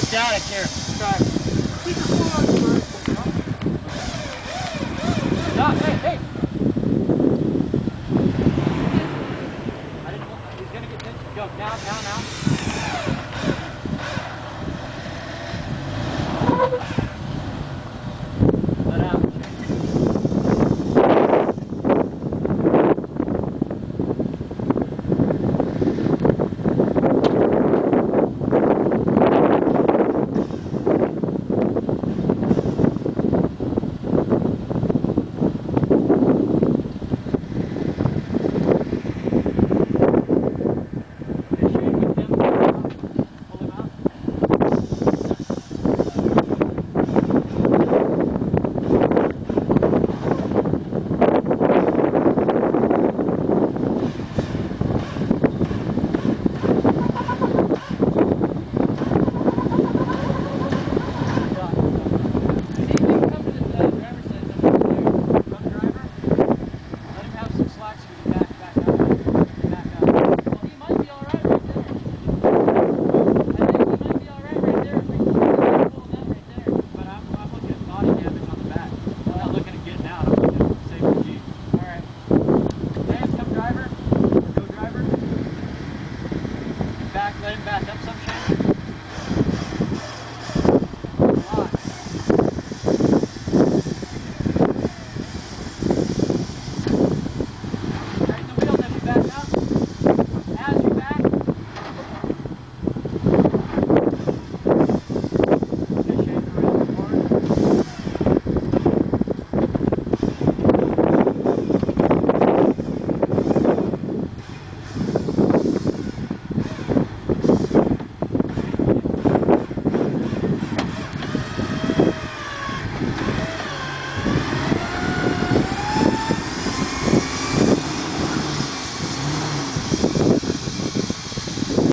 static here. Try. Stop, hey! I didn't want, he's gonna get this. Go, now. Let out. Let him back up some shade. Right the wheels as you back up. As you back. Just shake the wheels forward.